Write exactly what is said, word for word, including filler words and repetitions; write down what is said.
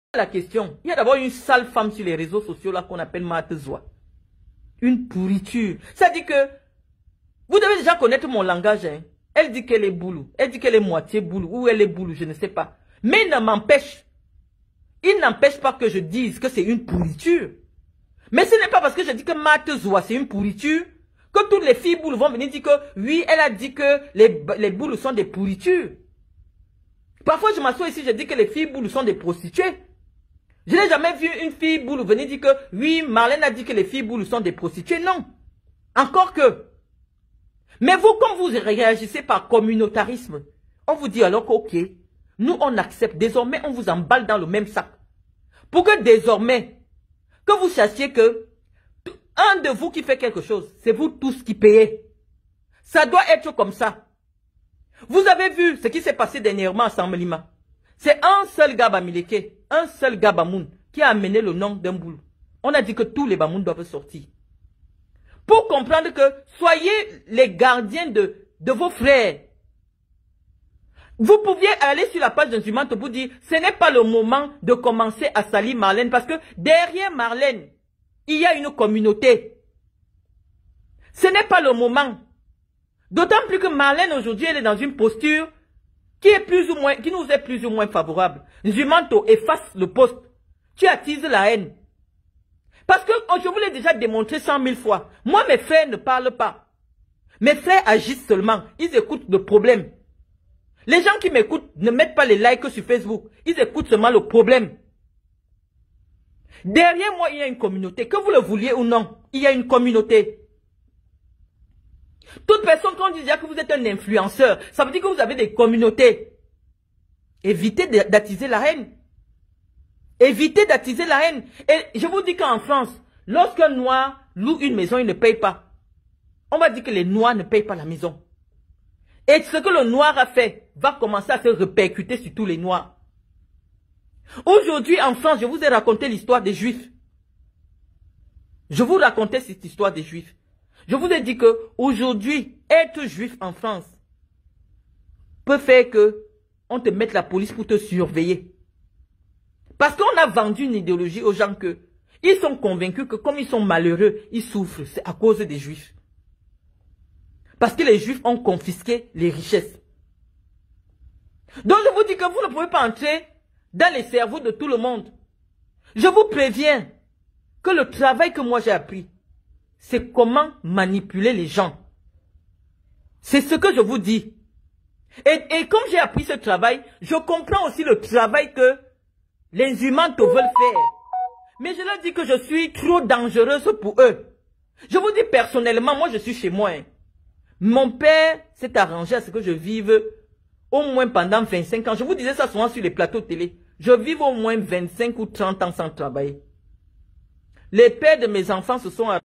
La question, il y a d'abord une sale femme sur les réseaux sociaux là qu'on appelle Matezoa. Une pourriture. Ça dit que, vous devez déjà connaître mon langage. Hein. Elle dit qu'elle est boulou. Elle dit qu'elle est moitié boulou. Ou elle est boulou, je ne sais pas. Mais il ne m'empêche. Il n'empêche pas que je dise que c'est une pourriture. Mais ce n'est pas parce que je dis que Matezoa c'est une pourriture que toutes les filles boules vont venir dire que oui, elle a dit que les, les boules sont des pourritures. Parfois je m'assois ici, je dis que les filles boules sont des prostituées. Je n'ai jamais vu une fille boule venir dire que oui, Marlène a dit que les filles boules sont des prostituées. Non. Encore que. Mais vous, comme vous réagissez par communautarisme, on vous dit alors que ok, nous on accepte. Désormais, on vous emballe dans le même sac. Pour que désormais, que vous sachiez que un de vous qui fait quelque chose, c'est vous tous qui payez. Ça doit être comme ça. Vous avez vu ce qui s'est passé dernièrement à Sammelima. C'est un seul gars Bamileke, un seul gars Bamoun qui a amené le nom d'un boule. On a dit que tous les Bamoun doivent sortir. Pour comprendre que soyez les gardiens de, de vos frères. Vous pouviez aller sur la page d'Inzumante pour dire ce n'est pas le moment de commencer à salir Marlène parce que derrière Marlène, il y a une communauté. Ce n'est pas le moment. D'autant plus que Marlène aujourd'hui elle est dans une posture qui est plus ou moins, qui nous est plus ou moins favorable. Nzumanto efface le poste. Tu attises la haine. Parce que je vous l'ai déjà démontré cent mille fois. Moi, mes frères ne parlent pas. Mes frères agissent seulement. Ils écoutent le problème. Les gens qui m'écoutent ne mettent pas les likes sur Facebook. Ils écoutent seulement le problème. Derrière moi, il y a une communauté. Que vous le vouliez ou non, il y a une communauté. Toute personne, quand on dit déjà que vous êtes un influenceur, ça veut dire que vous avez des communautés. Évitez d'attiser la haine. Évitez d'attiser la haine. Et je vous dis qu'en France, lorsqu'un noir loue une maison, il ne paye pas. On va dire que les noirs ne payent pas la maison. Et ce que le noir a fait va commencer à se répercuter sur tous les noirs. Aujourd'hui, en France, je vous ai raconté l'histoire des Juifs. Je vous racontais cette histoire des Juifs. Je vous ai dit que aujourd'hui, être juif en France peut faire que on te mette la police pour te surveiller. Parce qu'on a vendu une idéologie aux gens que ils sont convaincus que comme ils sont malheureux, ils souffrent. C'est à cause des Juifs. Parce que les Juifs ont confisqué les richesses. Donc je vous dis que vous ne pouvez pas entrer dans les cerveaux de tout le monde. Je vous préviens que le travail que moi j'ai appris, c'est comment manipuler les gens. C'est ce que je vous dis. Et, et comme j'ai appris ce travail, je comprends aussi le travail que les humains veulent faire. Mais je leur dis que je suis trop dangereuse pour eux. Je vous dis personnellement, moi je suis chez moi. Hein. Mon père s'est arrangé à ce que je vive au moins pendant vingt-cinq ans. Je vous disais ça souvent sur les plateaux de télé. Je vive au moins vingt-cinq ou trente ans sans travailler. Les pères de mes enfants se sont arrangés.